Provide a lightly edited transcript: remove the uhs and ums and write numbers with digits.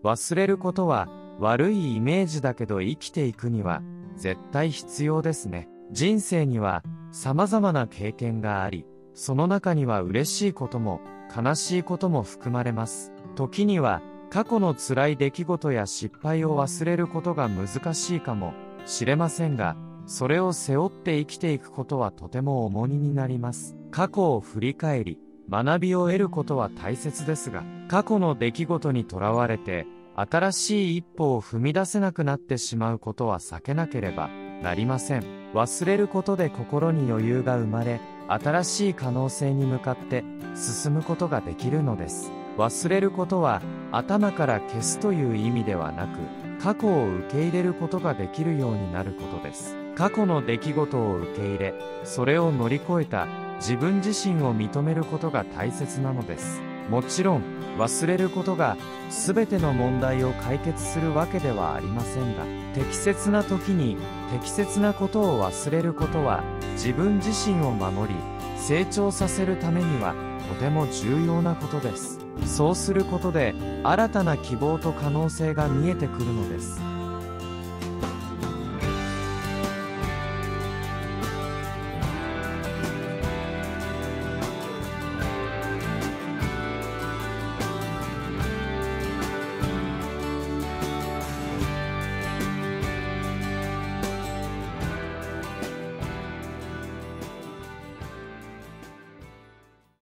忘れることは悪いイメージだけど生きていくには絶対必要ですね。人生には様々な経験があり、その中には嬉しいことも悲しいことも含まれます。時には過去の辛い出来事や失敗を忘れることが難しいかもしれませんが、それを背負って生きていくことはとても重荷になります。過去を振り返り、学びを得ることは大切ですが、過去の出来事にとらわれて、新しい一歩を踏み出せなくなってしまうことは避けなければなりません。忘れることで心に余裕が生まれ、新しい可能性に向かって進むことができるのです。忘れることは頭から消すという意味ではなく、過去を受け入れることができるようになることです。過去の出来事を受け入れ、それを乗り越えた自分自身を認めることが大切なのです。もちろん、忘れることが全ての問題を解決するわけではありませんが、適切な時に適切なことを忘れることは自分自身を守り、成長させるためにはとても重要なことです。そうすることで新たな希望と可能性が見えてくるのです。